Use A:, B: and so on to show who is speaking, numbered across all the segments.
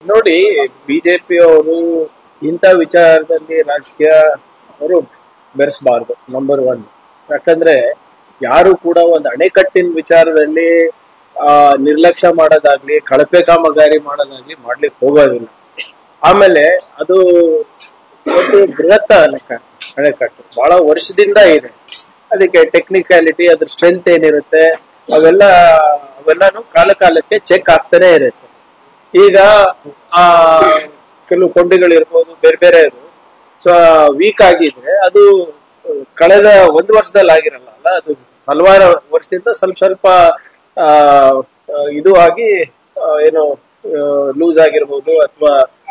A: ನೋಡಿ, ಬಿಜೆಪಿ ಅವರು ಇಂಥ ವಿಚಾರದಲ್ಲಿ ರಾಜಕೀಯ ಅವರು ಬೆರೆಸಬಾರ್ದು. Number one. ಯಾಕಂದ್ರೆ ಯಾರು ಕೂಡ ಒಂದು ಅಣೆಕಟ್ಟಿನ ವಿಚಾರದಲ್ಲಿ ನಿರ್ಲಕ್ಷ್ಯ ಮಾಡೋದಾಗ್ಲಿ, ಕಳಪೆ ಕಾಮಗಾರಿ ಮಾಡೋದಾಗ್ಲಿ ಮಾಡ್ಲಿಕ್ಕೆ ಹೋಗೋದಿಲ್ಲ. ಆಮೇಲೆ ಅದು ಒಂದು ಬೃಹತ್ ಅಣೆಕಟ್ಟು ಬಹಳ ವರ್ಷದಿಂದ ಇದೆ. ಅದಕ್ಕೆ ಟೆಕ್ನಿಕಾಲಿಟಿ, ಅದ್ರ ಸ್ಟ್ರೆಂತ್ ಏನಿರುತ್ತೆ ಅವೆಲ್ಲಾನು ಕಾಲ ಕಾಲಕ್ಕೆ ಚೆಕ್ ಆಗ್ತಾನೆ ಇರುತ್ತೆ. ಈಗ ಆ ಕೆಲವು ಕೊಂಡಿಗಳಿರ್ಬೋದು, ಬೇರೆ ಬೇರೆ ಸೊ ವೀಕ್ ಆಗಿದೆ. ಅದು ಕಳೆದ ಒಂದು ವರ್ಷದಲ್ಲಿ ಆಗಿರಲ್ಲ ಅಲ್ಲ, ಅದು ಹಲವಾರು ವರ್ಷದಿಂದ ಸ್ವಲ್ಪ ಸ್ವಲ್ಪ ಆ ಇದು ಆಗಿ ಏನು ಲೂಸ್ ಆಗಿರ್ಬೋದು ಅಥವಾ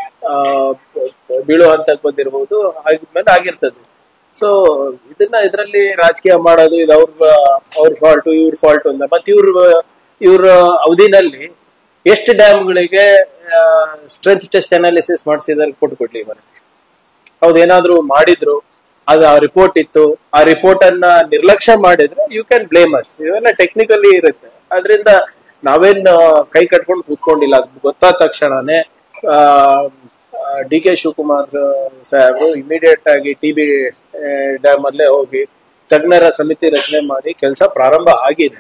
A: ಬೀಳೋ ಹಂತಕ್ಕೆ ಬಂದಿರ್ಬೋದು, ಆಗಿದ್ಮೇಲೆ ಆಗಿರ್ತದೆ. ಸೊ ಇದರಲ್ಲಿ ರಾಜಕೀಯ ಮಾಡೋದು, ಇದು ಅವ್ರ ಫಾಲ್ಟು ಇವ್ರ ಫಾಲ್ಟು ಅಂತ. ಮತ್ತೆ ಇವ್ರ ಅವಧಿನಲ್ಲಿ ಎಷ್ಟು ಡ್ಯಾಮ್ಗಳಿಗೆ ಸ್ಟ್ರೆಂತ್ ಟೆಸ್ಟ್ ಅನಾಲಿಸಿಸ್ ಮಾಡಿಸಿದಾರೆ ಕೊಟ್ಬಿಡ್ಲಿ ಮನೆ. ಹೌದೇನಾದ್ರು ಮಾಡಿದ್ರು, ಅದು ಆ ರಿಪೋರ್ಟ್ ಇತ್ತು, ಆ ರಿಪೋರ್ಟ್ ಅನ್ನ ನಿರ್ಲಕ್ಷ್ಯ ಮಾಡಿದ್ರೆ ಯು ಕ್ಯಾನ್ ಬ್ಲೇಮ್ ಅಸ್. ಇವೆಲ್ಲ ಟೆಕ್ನಿಕಲಿ ಇರುತ್ತೆ. ಅದರಿಂದ ನಾವೇನ್ ಕೈ ಕಟ್ಕೊಂಡು ಕೂತ್ಕೊಂಡಿಲ್ಲ. ಅದು ಗೊತ್ತಾದ ತಕ್ಷಣನೇ ಡಿ ಕೆ ಶಿವಕುಮಾರ್ ಸಾಹೇಬರು ಇಮಿಡಿಯೇಟ್ ಆಗಿ TB ಡ್ಯಾಮ್ ಅಲ್ಲೇ ಹೋಗಿ ತಜ್ಞರ ಸಮಿತಿ ರಚನೆ ಮಾಡಿ ಕೆಲಸ ಪ್ರಾರಂಭ ಆಗಿದೆ.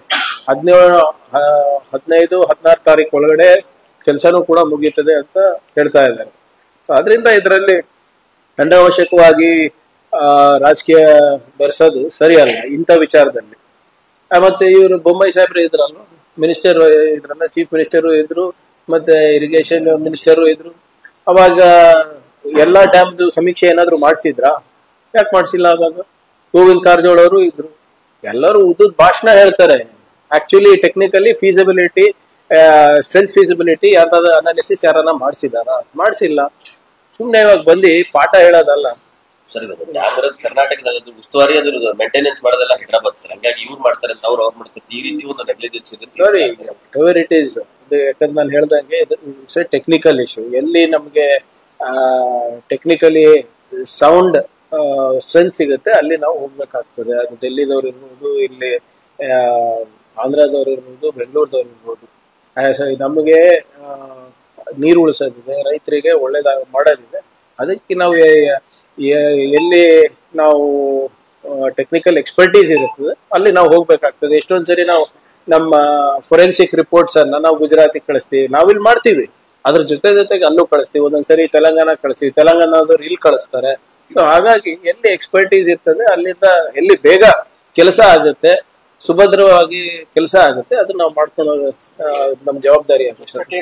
A: 15-16 ತಾರೀಕು ಒಳಗಡೆ ಕೆಲಸನೂ ಕೂಡ ಮುಗೀತದೆ ಅಂತ ಹೇಳ್ತಾ ಇದ್ದಾರೆ. ಸೊ ಅದರಿಂದ ಇದರಲ್ಲಿ ಅನಾವಶ್ಯಕವಾಗಿ ರಾಜಕೀಯ ಬೆರೆಸೋದು ಸರಿಯಲ್ಲ ಇಂಥ ವಿಚಾರದಲ್ಲಿ. ಮತ್ತೆ ಇವರು ಬೊಮ್ಮಾಯಿ ಸಾಹೇಬ್ರು ಇದ್ರಲ್ವ, ಮಿನಿಸ್ಟರ್ ಇದ್ರಲ್ಲ, ಚೀಫ್ ಮಿನಿಸ್ಟರು ಇದ್ರು, ಮತ್ತೆ ಇರಿಗೇಷನ್ ಮಿನಿಸ್ಟರು ಇದ್ರು. ಅವಾಗ ಎಲ್ಲಾ ಡ್ಯಾಮ್ದು ಸಮೀಕ್ಷೆ ಏನಾದ್ರು ಮಾಡಿಸಿದ್ರಾ? ಯಾಕೆ ಮಾಡಿಸಿಲ್ಲ? ಅವಾಗ ಗೋವಿಂದ್ ಕಾರಜೋಳ ಅವರು ಇದ್ರು. ಎಲ್ಲರೂ ಉದ್ದದ ಭಾಷಣ ಹೇಳ್ತಾರೆ. Actually technically feasibility, strength feasibility ಯಾವ್ದಾದ್ರು ಅನಾಲಿಸಿಸ್ ಯಾರನ್ನ ಮಾಡಿಸಿಲ್ಲ. ಸುಮ್ನೆ ಇವಾಗ ಬಂದು ಪಾಠ ಹೇಳೋದಲ್ಲ
B: ಸರ್. ಡ್ಯಾಮ್ ಇರೋದು ಕರ್ನಾಟಕದಲ್ಲಿ, ಉಸ್ತುವಾರಿ ಅದ್ರ ಮೇಂಟೆನೆನ್ಸ್ ಮಾಡೋದೆಲ್ಲ ಹೈದರಾಬಾದ್ ಸರ್. ಹಂಗಾಗಿ ಇವ್ರು ಮಾಡ್ತಾರೆ ಅಂತ ಅವ್ರು ಮಾಡ್ತಾರೆ. ಈ ರೀತಿ ಒಂದು ನೆಗ್ಲಿಜೆನ್ಸ್ ಇದೆ
A: ನೋಡಿ. ಇಟ್ ಈಸ್ ಯಾಕಂದ್ರೆ ನಾನು ಹೇಳ್ದಂಗೆ ಟೆಕ್ನಿಕಲ್ ಇಶ್ಯೂ. ಎಲ್ಲಿ ನಮ್ಗೆ ಟೆಕ್ನಿಕಲಿ ಸೌಂಡ್ ಸ್ಟ್ರೆಂತ್ ಸಿಗುತ್ತೆ ಅಲ್ಲಿ ನಾವು ಹೋಗ್ಬೇಕಾಗ್ತದೆ. ಅದು ಡೆಲ್ಲಿದವ್ರು ಇರ್ಬೋದು, ಇಲ್ಲಿ ಆಂಧ್ರದವ್ರು ಇರ್ಬೋದು, ಬೆಂಗಳೂರದವ್ರು ಇರ್ಬೋದು. ನಮಗೆ ನೀರು ಉಳಿಸೋದಿದೆ, ರೈತರಿಗೆ ಒಳ್ಳೇದಾಗ ಮಾಡೋದಿದೆ. ಅದಕ್ಕೆ ನಾವು ಎಲ್ಲಿ ನಾವು ಟೆಕ್ನಿಕಲ್ ಎಕ್ಸ್ಪರ್ಟೀಸ್ ಇರುತ್ತದೆ ಅಲ್ಲಿ ನಾವು ಹೋಗ್ಬೇಕಾಗ್ತದೆ. ಎಷ್ಟೊಂದ್ಸರಿ ನಾವು ನಮ್ಮ ಫೊರೆನ್ಸಿಕ್ ರಿಪೋರ್ಟ್ಸ್ ಅನ್ನ ನಾವು ಗುಜರಾತಿಗೆ ಕಳಿಸ್ತೀವಿ, ನಾವಿಲ್ಲಿ ಮಾಡ್ತೀವಿ. ಅದ್ರ ಜೊತೆಗೆ ಅಲ್ಲೂ ಕಳಿಸ್ತೀವಿ. ಒಂದೊಂದ್ಸರಿ ತೆಲಂಗಾಣ ಕಳಿಸ್ತೀವಿ, ತೆಲಂಗಾಣದವ್ರು ಇಲ್ಲಿ ಕಳಿಸ್ತಾರೆ. ಸೊ ಹಾಗಾಗಿ ಎಲ್ಲಿ ಎಕ್ಸ್ಪರ್ಟೀಸ್ ಇರ್ತದೆ ಅಲ್ಲಿಂದ ಎಲ್ಲಿ ಬೇಗ ಕೆಲಸ ಆಗುತ್ತೆ, ಸುಭದ್ರವಾಗಿ ಕೆಲಸ ಆಗುತ್ತೆ, ಅದನ್ನ ನಾವು ಮಾಡ್ಕೊಂಡು ನಮ್ ಜವಾಬ್ದಾರಿ ಆಗುತ್ತೆ.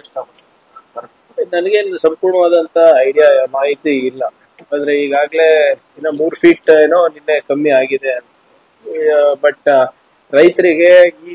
A: ನನಗೇನು ಸಂಪೂರ್ಣವಾದಂತ ಐಡಿಯಾ ಮಾಹಿತಿ ಇಲ್ಲ. ಯಾಕಂದ್ರೆ ಈಗಾಗ್ಲೇ 3 ಫೀಟ್ ಏನೋ ನಿನ್ನೆ ಕಮ್ಮಿ ಆಗಿದೆ. ಬಟ್ ರೈತರಿಗೆ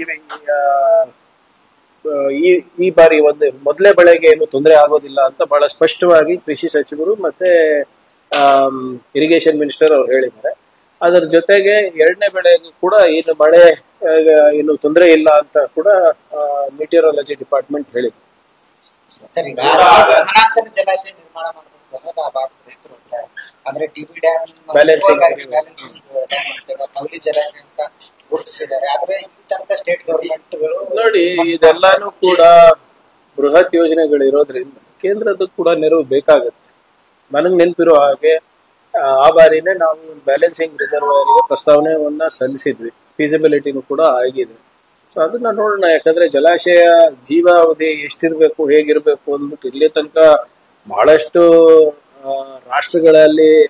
A: ಈ ಬಾರಿ ಮೊದಲೇ ಬೆಳೆಗೆ ಏನು ತೊಂದರೆ ಆಗೋದಿಲ್ಲ ಅಂತ ಬಹಳ ಸ್ಪಷ್ಟವಾಗಿ ಕೃಷಿ ಸಚಿವರು ಮತ್ತೆ ಇರಿಗೇಷನ್ ಮಿನಿಸ್ಟರ್ ಅವ್ರು ಹೇಳಿದ್ದಾರೆ. ಅದರ ಜೊತೆಗೆ 2ನೇ ಬೆಳೆಗೂ ಕೂಡ ಏನು ಮಳೆ ಏನು ತೊಂದರೆ ಇಲ್ಲ ಅಂತ ಕೂಡ ಮೆಟೀರಿಯಾಲಜಿ ಡಿಪಾರ್ಟ್ಮೆಂಟ್ ಹೇಳಿದೆ.
C: ಸಮಾನಾಂತರ ಜಲಾಶಯ ನಿರ್ಮಾಣ ಮಾಡಬೇಕು ಆ ಭಾಗದ ರೈತರು ಅಂದ್ರೆ TB ಡ್ಯಾಮ್ ಬ್ಯಾಲೆನ್ಸಿಂಗ್ ಡ್ಯಾಮ್ ಕೌಲಿ ಜಲಾಶಯ ಅಂತ ಗುರುತಿಸಿದ್ದಾರೆ. ಆದ್ರೆ ಇಲ್ಲಿ ತನಕ ಸ್ಟೇಟ್ ಗವರ್ಮೆಂಟ್ಗಳು
A: ನೋಡಿ, ಇದೆಲ್ಲಾನು ಕೂಡ ಬೃಹತ್ ಯೋಜನೆಗಳು ಇರೋದ್ರಿಂದ ಕೇಂದ್ರದ ಕೂಡ ನೆರವು ಬೇಕಾಗುತ್ತೆ. ನನಗ್ ನೆನಪಿರೋ ಹಾಗೆ ಆ ಬಾರಿನೇ ನಾವು ಬ್ಯಾಲೆನ್ಸಿಂಗ್ ರಿಸರ್ವಾಯರ್ಗೆ ಪ್ರಸ್ತಾವನೆಯನ್ನ ಸಲ್ಲಿಸಿದ್ವಿ. ಫೀಸಿಬಿಲಿಟಿನೂ ಕೂಡ ಆಗಿದೆ. ಸೊ ಅದನ್ನ ನೋಡೋಣ. ಯಾಕಂದ್ರೆ ಜಲಾಶಯ ಜೀವಾವಧಿ ಎಷ್ಟಿರ್ಬೇಕು, ಹೇಗಿರ್ಬೇಕು ಅಂದ್ಬಿಟ್ಟು ಇಲ್ಲಿ ತನಕ ಬಹಳಷ್ಟು ರಾಷ್ಟ್ರಗಳಲ್ಲಿ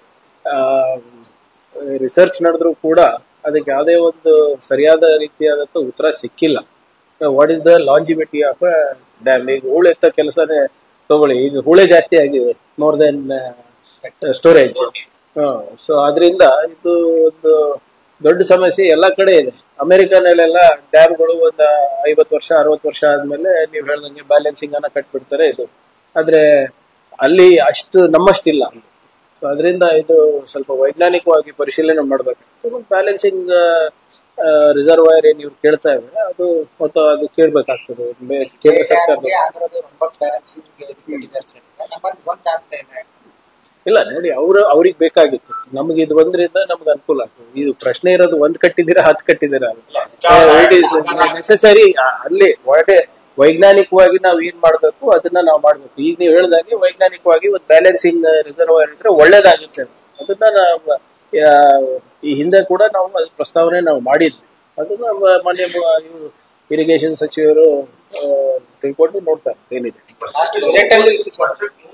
A: ರಿಸರ್ಚ್ ನಡೆದ್ರು ಕೂಡ ಅದಕ್ಕೆ ಯಾವುದೇ ಒಂದು ಸರಿಯಾದ ರೀತಿಯಾದಂತ ಉತ್ತರ ಸಿಕ್ಕಿಲ್ಲ. What is the longevity of a dam? ಈಗ ಹೂಳೆತ್ತ ಕೆಲಸನೇ ತಗೊಳ್ಳಿ, ಈಗ ಹೂಳೆ ಜಾಸ್ತಿ ಆಗಿದೆ ಮೋರ್ ದೆನ್ ಸ್ಟೋರೇಜ್. ಸೊ ಅದರಿಂದ ಇದು ಒಂದು ದೊಡ್ಡ ಸಮಸ್ಯೆ ಎಲ್ಲ ಕಡೆ ಇದೆ. ಅಮೆರಿಕನಲ್ಲೆಲ್ಲ ಡ್ಯಾಮ್ಗಳು ಒಂದು 50 ವರ್ಷ 60 ವರ್ಷ ಆದ್ಮೇಲೆ ನೀವು ಹೇಳ್ದಂಗೆ ಬ್ಯಾಲೆನ್ಸಿಂಗ್ ಅನ್ನ ಕಟ್ಬಿಡ್ತಾರೆ. ಇದು ಆದ್ರೆ ಅಲ್ಲಿ ಅಷ್ಟು ನಮ್ಮಷ್ಟಿಲ್ಲ. ಸೊ ಅದರಿಂದ ಇದು ಸ್ವಲ್ಪ ವೈಜ್ಞಾನಿಕವಾಗಿ ಪರಿಶೀಲನೆ ಮಾಡ್ಬೇಕಾಗ್ತದೆ. ಬ್ಯಾಲೆನ್ಸಿಂಗ್ ರಿಸರ್ವಾಯರ್ ಏನ್ ಇವ್ರು ಕೇಳ್ತಾ ಇದ್ದಾರೆ ಅದು ಮತ್ತು ಅದು ಕೇಳ್ಬೇಕಾಗ್ತದೆ ಕೇಂದ್ರ ಸರ್ಕಾರ. ಇಲ್ಲ ನೋಡಿ, ಅವ್ರಿಗೆ ಬೇಕಾಗಿತ್ತು. ನಮ್ಗೆ ಇದು ಬಂದ್ರಿಂದ ನಮ್ಗೆ ಅನುಕೂಲ ಆಗ್ತದೆ. ಇದು ಪ್ರಶ್ನೆ ಇರೋದು 1 ಕಟ್ಟಿದ್ದೀರಾ 10 ಕಟ್ಟಿದ್ದೀರಾ, ಇಟ್ ಈಸ್ ನೆಸೆಸರಿ. ಅಲ್ಲಿ ವೈಜ್ಞಾನಿಕವಾಗಿ ನಾವು ಏನ್ ಮಾಡ್ಬೇಕು ಅದನ್ನ ನಾವು ಮಾಡ್ಬೇಕು. ಈಗ ನೀವು ಹೇಳ್ದಂಗೆ ವೈಜ್ಞಾನಿಕವಾಗಿ ಒಂದು ಬ್ಯಾಲೆನ್ಸಿಂಗ್ ರಿಸರ್ವಾಯರ್ ಇದ್ರೆ ಒಳ್ಳೇದಾಗುತ್ತೆ. ಅದನ್ನ ನಾವು ಈ ಹಿಂದೆ ಕೂಡ ನಾವು ಅದ್ರ ಪ್ರಸ್ತಾವನೆ ನಾವು ಮಾಡಿದ್ವಿ. ಅದನ್ನ ಮಾನ್ಯ ಇರಿಗೇಷನ್ ಸಚಿವರು ತಿಳ್ಕೊಂಡು ನೋಡ್ತಾರೆ ಏನಿದೆ.
C: ಲಾಸ್ಟ್ ರಿಸಲ್ಟ್ ಅಲ್ಲಿ ಇತ್ತು ಸರ್.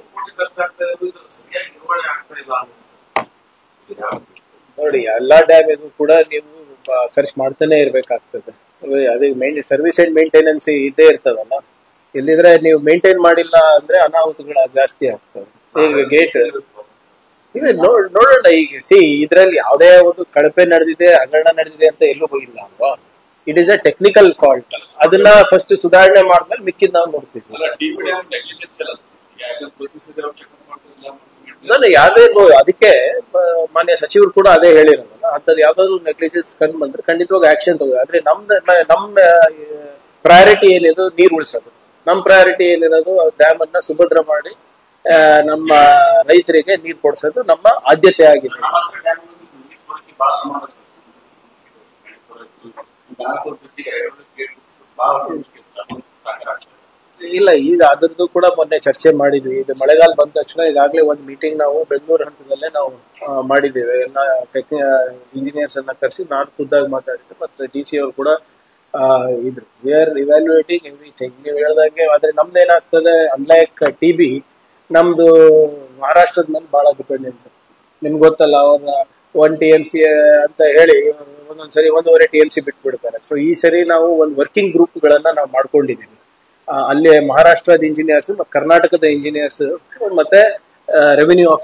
A: ನೋಡಿ ಎಲ್ಲಾ ಡ್ಯಾಮಿಗೂ ಕೂಡ ನೀವು ಖರ್ಚು ಮಾಡ್ತಾನೆ ಇರ್ಬೇಕಾಗ್ತದೆ. ಅದೇ ಸರ್ವಿಸ್ ಅಂಡ್ ಮೇಂಟೆನೆನ್ಸ್ ಇದ್ದೇ ಇರ್ತದಲ್ಲ. ಇಲ್ಲಿದ್ರೆ ನೀವು ಮೇಂಟೈನ್ ಮಾಡಿಲ್ಲ ಅಂದ್ರೆ ಅನಾಹುತಗಳು ಜಾಸ್ತಿ ಆಗ್ತವೆ. ಈಗ ಗೇಟ್ ನೋಡೋಣ. ಈಗ ಇದ್ರಲ್ಲಿ ಯಾವುದೇ ಒಂದು ಕಳಪೆ ನಡೆದಿದೆ, ಹಗರಣ ನಡೆದಿದೆ ಅಂತ ಎಲ್ಲೂ ಇಲ್ಲ ಅಲ್ವಾ. It is a technical fault. ಅದನ್ನ ಫಸ್ಟ್ ಸುಧಾರಣೆ ಮಾಡಿದ್ಮೇಲೆ ಮಿಕ್ಕಿದ್ ನಾವು ನೋಡ್ತೀವಿ. ಯಾವ್ದೇ ಅದಕ್ಕೆ ಮಾನ್ಯ ಸಚಿವರು ಕೂಡ ಅದೇ ಹೇಳಿರೋದಲ್ಲ, ಅಂತದ್ ಯಾವ್ದಾದ್ರು ನೆಗ್ಲಿಜೆನ್ಸ್ ಕಂಡು ಬಂದ್ರೆ ಖಂಡಿತವಾಗಿ ಆಕ್ಷನ್ ತಗೋ. ಆದ್ರೆ ನಮ್ಮ ಪ್ರಯಾರಿಟಿ ಏನಿದೆ ನೀರು ಉಳಿಸೋದು. ನಮ್ಮ ಪ್ರಯಾರಿಟಿ ಏನಿರೋದು ಡ್ಯಾಮ್ ಅನ್ನ ಸುಭದ್ರ ಮಾಡಿ ನಮ್ಮ ರೈತರಿಗೆ ನೀರು ಕೊಡ್ಸೋದು ನಮ್ಮ ಆದ್ಯತೆ ಆಗಿದೆ. ಇಲ್ಲ, ಈಗ ಅದ್ರದ್ದು ಕೂಡ ಮೊನ್ನೆ ಚರ್ಚೆ ಮಾಡಿದ್ವಿ. ಇದು ಮಳೆಗಾಲ ಬಂದ ತಕ್ಷಣ ಈಗಾಗಲೇ ಒಂದು ಮೀಟಿಂಗ್ ನಾವು ಬೆಂಗಳೂರು ಹಂತದಲ್ಲೇ ನಾವು ಮಾಡಿದ್ದೇವೆ. ಎಲ್ಲ ಇಂಜಿನಿಯರ್ಸ್ ಅನ್ನ ಕರೆಸಿ ನಾನು ಖುದ್ದಾಗಿ ಮಾತಾಡಿದ್ದೆ, ಮತ್ತೆ DC ಅವರು ಕೂಡ ಇದ್ರು. We are evaluating everything. ನೀವು ಹೇಳ್ದಂಗೆ. ಆದ್ರೆ ನಮ್ದು ಏನಾಗ್ತದೆ, ಅನ್ಲೈಕ್ TB ನಮ್ದು ಮಹಾರಾಷ್ಟ್ರದ ಮೇಲೆ ಬಹಳ ಡಿಪೆಂಡೆಂಟ್. ನಿಮ್ಗೆ ಗೊತ್ತಲ್ಲ, ಅವ್ರ 1 TMC ಅಂತ ಹೇಳಿ ಒಂದೊಂದ್ಸರಿ 1.5 TMC ಬಿಟ್ಬಿಡ್ತಾರೆ. ಸೊ ಈ ಸರಿ ನಾವು ಒಂದು ವರ್ಕಿಂಗ್ ಗ್ರೂಪ್ ಗಳನ್ನ ನಾವು ಮಾಡ್ಕೊಂಡಿದ್ದೀವಿ. ಅಲ್ಲಿ ಮಹಾರಾಷ್ಟ್ರದ ಇಂಜಿನಿಯರ್ಸ್ ಮತ್ತೆ ಕರ್ನಾಟಕದ ಇಂಜಿನಿಯರ್ಸ್ ಮತ್ತೆ ರೆವಿನ್ಯೂ